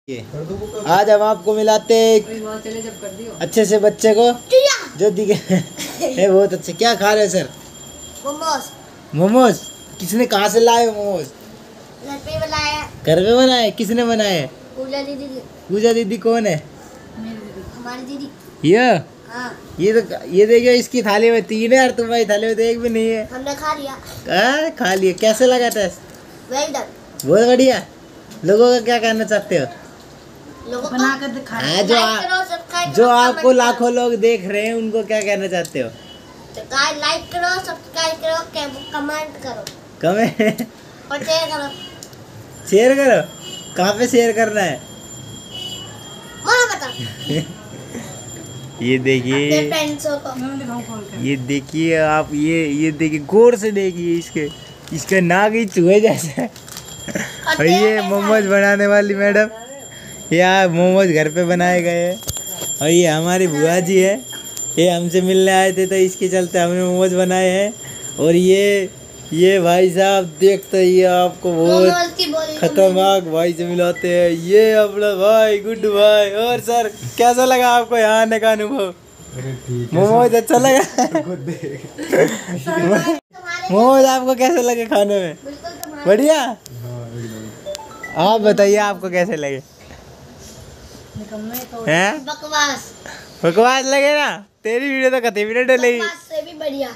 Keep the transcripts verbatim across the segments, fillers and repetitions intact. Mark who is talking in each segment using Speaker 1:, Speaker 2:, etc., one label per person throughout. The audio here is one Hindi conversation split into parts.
Speaker 1: ये आज हम आपको मिलाते अच्छे से बच्चे को जो दिखे बहुत अच्छे। क्या खा रहे हो सर?
Speaker 2: मोमोज।
Speaker 1: मोमोज किसने कहाँ से लाए मोमोज?
Speaker 2: घर पे बनाए।
Speaker 1: घर पे बनाए? किसने बनाए?
Speaker 2: पूजा दीदी।
Speaker 1: पूजा दीदी कौन है?
Speaker 2: हमारी दीदी।
Speaker 1: ये
Speaker 2: हाँ।
Speaker 1: ये तो ये देखियो, इसकी थाली में तीन है और तुम्हारी थाली में तो एक भी नहीं है।
Speaker 2: हमने खा लिया।
Speaker 1: आ, खा लिया। कैसे लगा टेस्ट?
Speaker 2: Well done.
Speaker 1: बहुत बढ़िया। लोगों का क्या कहना चाहते हो?
Speaker 2: लोगों को बना कर दिखाएं।
Speaker 1: जो आ, जो आपको लाखों लोग देख रहे हैं उनको क्या कहना चाहते हो?
Speaker 2: तो गाइस लाइक करो, सब्सक्राइब करो, कमेंट करो,
Speaker 1: कमेंट
Speaker 2: और शेयर करो।
Speaker 1: शेयर करो। कहाँ पे शेयर करना है?
Speaker 2: बोलो बता।
Speaker 1: ये देखिए,
Speaker 2: फ्रेंड्सों को
Speaker 1: ये देखिए आप, ये ये देखिए, गौर से देखिए इसके इसका नाक ही चूहे जैसा है। और ये मोमोज बनाने वाली मैडम, यहाँ मोमोज घर पे बनाए गए हैं। और ये हमारी बुआ जी है, ये हमसे मिलने आए थे तो इसके चलते हमने मोमोज बनाए हैं। और ये ये भाई साहब देखते ही आपको बहुत खतरनाक भाई से मिलाते हैं। ये अपना भाई गुड भाई। और सर कैसा लगा आपको यहाँ आने का अनुभव? मोमोज अच्छा लगा? मोमोज आपको कैसे लगे खाने में? बढ़िया। आप बताइए आपको कैसे लगे? हैं?
Speaker 2: बकवास
Speaker 1: बकवास लगे ना? तेरी वीडियो तो कते भी नहीं डलेगी।
Speaker 2: बकवास से भी बढ़िया।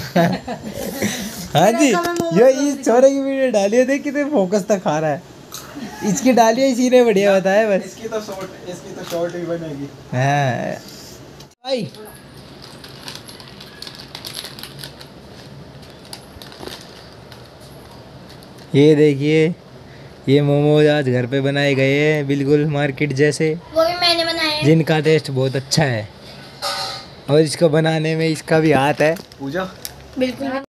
Speaker 1: हाँ जी, ये इस छोरे की वीडियो डाली है, देख कितने फोकस तक खा रहा है। इसकी डाली है, इसी ने बढ़िया बताया बस।
Speaker 3: इसकी तो शॉर्ट इसकी तो शॉर्ट ही बनेगी।
Speaker 1: हाँ भाई, ये देखिए, ये मोमोज आज घर पे बनाए गए हैं, बिल्कुल मार्केट जैसे,
Speaker 2: वो भी मैंने बनाए हैं।
Speaker 1: जिनका टेस्ट बहुत अच्छा है। और इसको बनाने में इसका भी हाथ है।
Speaker 3: पूजा
Speaker 2: बिल्कुल।